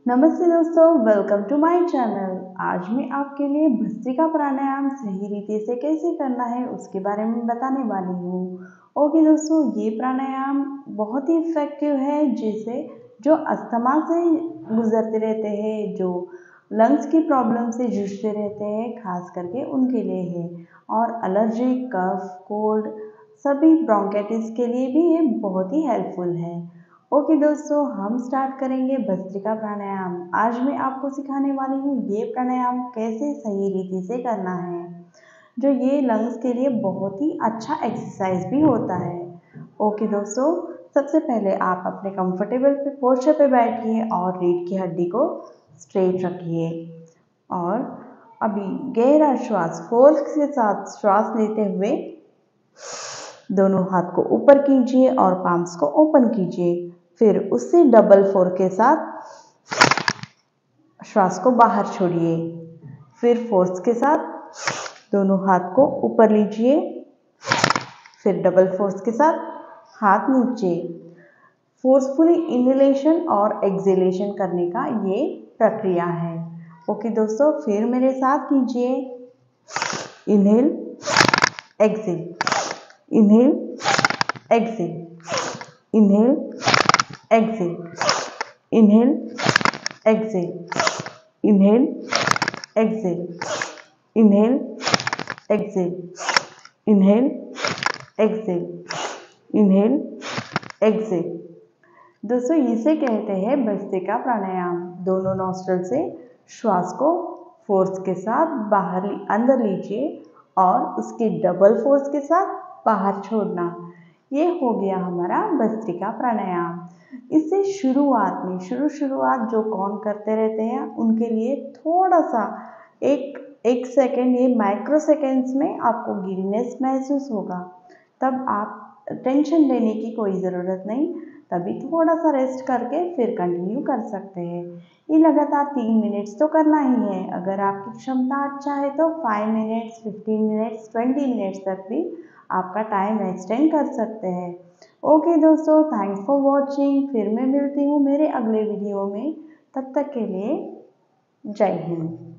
नमस्ते दोस्तों, welcome to my channel. आज मैं आपके लिए भस्त्रिका प्राणायाम सही रीति से कैसे करना है उसके बारे में बताने वाली हूँ। ओके दोस्तों, ये प्राणायाम बहुत ही इफेक्टिव है, जिसे जो अस्थमा से गुजरते रहते हैं, जो लंग्स की प्रॉब्लम से जूझते रहते हैं, खास करके उनके लिए है। और एलर्जी, कफ, कोल्ड, सभी ब्रोंकाइटिस के लिए भी ये बहुत ही हेल्पफुल है। ओके दोस्तों, हम स्टार्ट करेंगे भस्त्रिका प्राणायाम। आज मैं आपको सिखाने वाली हूँ ये प्राणायाम कैसे सही रीति से करना है, जो ये लंग्स के लिए बहुत ही अच्छा एक्सरसाइज भी होता है। ओके दोस्तों, सबसे पहले आप अपने कंफर्टेबल पोस्चर पे बैठिए और रीढ़ की हड्डी को स्ट्रेट रखिए। और अभी गहरा श्वास, फोर्स के साथ श्वास लेते हुए दोनों हाथ को ऊपर कीजिए और पाम्स को ओपन कीजिए। फिर उससे डबल फोर के साथ श्वास को बाहर छोड़िए। फिर फोर्स के साथ दोनों हाथ को ऊपर लीजिए। फिर डबल फोर्स के साथ हाथ नीचे। फोर्सफुली इनहेलेशन और एक्सहेलेशन करने का ये प्रक्रिया है। ओके दोस्तों, फिर मेरे साथ कीजिए। Inhale, exhale, inhale, exhale, inhale, exhale, inhale, exhale, inhale, exhale, inhale, exhale, inhale, exhale, inhale, exhale. दोस्तों, इसे कहते हैं भस्त्रिका प्राणायाम। दोनों नॉस्ट्रल से श्वास को फोर्स के साथ बाहर अंदर लीजिए और उसके डबल फोर्स के साथ बाहर छोड़ना। ये हो गया हमारा भस्त्रिका प्राणायाम। इससे शुरुआत जो कौन करते रहते हैं उनके लिए थोड़ा सा एक सेकेंड, ये माइक्रो सेकेंड्स में आपको गिडनेस महसूस होगा। तब आप टेंशन लेने की कोई ज़रूरत नहीं, तभी थोड़ा सा रेस्ट करके फिर कंटिन्यू कर सकते हैं। ये लगातार 3 मिनट्स तो करना ही है। अगर आपकी क्षमता अच्छा है तो 5 मिनट्स, 15 मिनट्स, 20 मिनट्स तक भी आपका टाइम एक्सटेंड कर सकते हैं। ओके दोस्तों, थैंक्स फॉर वॉचिंग। फिर मैं मिलती हूँ मेरे अगले वीडियो में। तब तक के लिए जय हिंद।